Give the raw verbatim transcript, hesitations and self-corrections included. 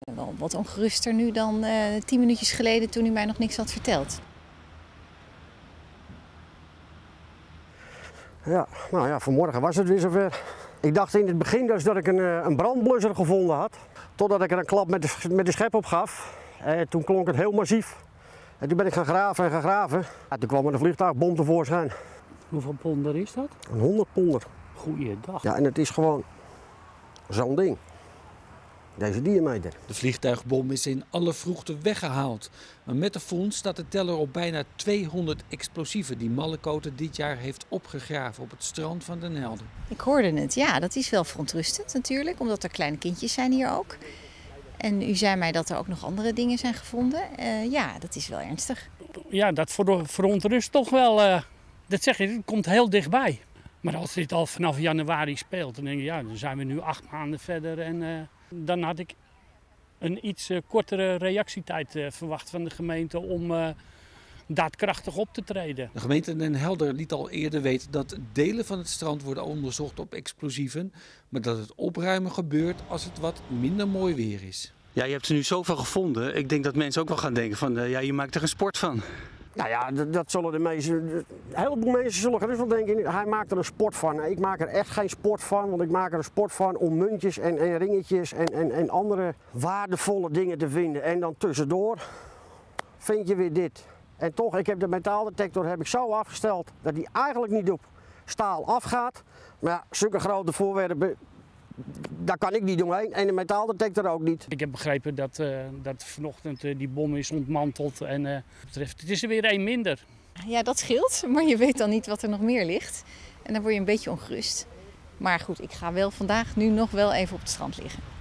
ben wel wat ongeruster nu dan uh, tien minuutjes geleden toen u mij nog niks had verteld. Ja, nou ja, vanmorgen was het weer zover. Ik dacht in het begin dus dat ik een, een brandblusser gevonden had. Totdat ik er een klap met de, met de schep op gaf. En toen klonk het heel massief. En toen ben ik gaan graven en gaan graven. Ja, toen kwam er een vliegtuigbom tevoorschijn. Hoeveel ponder is dat? Een honderd ponder. Goeiedag. Ja, en het is gewoon zo'n ding. Deze diameter. De vliegtuigbom is in alle vroegte weggehaald. Maar met de vondst staat de teller op bijna tweehonderd explosieven die Mallekoten dit jaar heeft opgegraven op het strand van Den Helder. Ik hoorde het, ja, dat is wel verontrustend natuurlijk, omdat er kleine kindjes zijn hier ook. En u zei mij dat er ook nog andere dingen zijn gevonden. Uh, ja, dat is wel ernstig. Ja, dat verontrust toch wel. Uh, dat zeg je, het komt heel dichtbij. Maar als dit al vanaf januari speelt, dan denk je, ja, dan zijn we nu acht maanden verder. En uh, dan had ik een iets uh, kortere reactietijd uh, verwacht van de gemeente om uh, daadkrachtig op te treden. De gemeente Den Helder liet al eerder weten dat delen van het strand worden onderzocht op explosieven. Maar dat het opruimen gebeurt als het wat minder mooi weer is. Ja, je hebt er nu zoveel gevonden. Ik denk dat mensen ook wel gaan denken van, uh, ja, je maakt er een sport van. Nou ja, dat, dat zullen de meesten, een heleboel mensen zullen gerust wel denken, hij maakt er een sport van. Ik maak er echt geen sport van, want ik maak er een sport van om muntjes en, en ringetjes en, en, en andere waardevolle dingen te vinden. En dan tussendoor vind je weer dit. En toch, ik heb de metaaldetector heb ik zo afgesteld dat hij eigenlijk niet op staal afgaat. Maar ja, zulke grote voorwerpen, daar kan ik niet omheen en de metaaldetector ook niet. Ik heb begrepen dat, uh, dat vanochtend uh, die bom is ontmanteld en uh, betreft, het is er weer één minder. Ja, dat scheelt, maar je weet dan niet wat er nog meer ligt. En dan word je een beetje ongerust. Maar goed, ik ga wel vandaag nu nog wel even op het strand liggen.